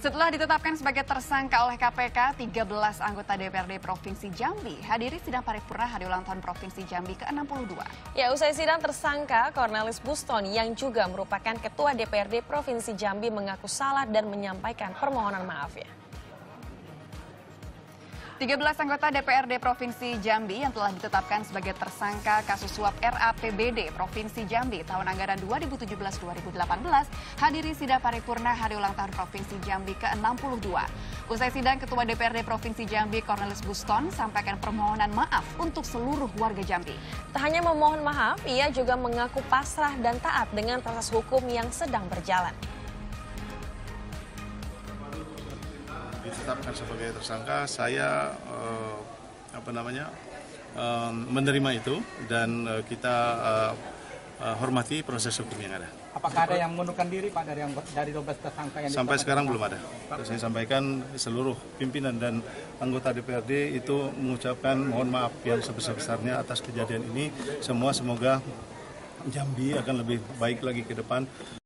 Setelah ditetapkan sebagai tersangka oleh KPK, 13 anggota DPRD Provinsi Jambi hadiri sidang paripurna hari ulang tahun Provinsi Jambi ke-62. Ya, usai sidang tersangka, Cornelis Buston yang juga merupakan Ketua DPRD Provinsi Jambi mengaku salah dan menyampaikan permohonan maaf ya. 13 anggota DPRD Provinsi Jambi yang telah ditetapkan sebagai tersangka kasus suap RAPBD Provinsi Jambi tahun anggaran 2017-2018 hadiri sidang paripurna hari ulang tahun Provinsi Jambi ke-62. Usai sidang, Ketua DPRD Provinsi Jambi Cornelis Buston sampaikan permohonan maaf untuk seluruh warga Jambi. Tak hanya memohon maaf, ia juga mengaku pasrah dan taat dengan proses hukum yang sedang berjalan. Ditetapkan sebagai tersangka, saya menerima itu dan kita hormati proses hukum yang ada. Apakah ada yang mengundurkan diri Pak dari 12 tersangka yang sampai sekarang belum ada. Saya sampaikan seluruh pimpinan dan anggota DPRD itu mengucapkan mohon maaf yang sebesar-besarnya atas kejadian ini. Semoga Jambi akan lebih baik lagi ke depan.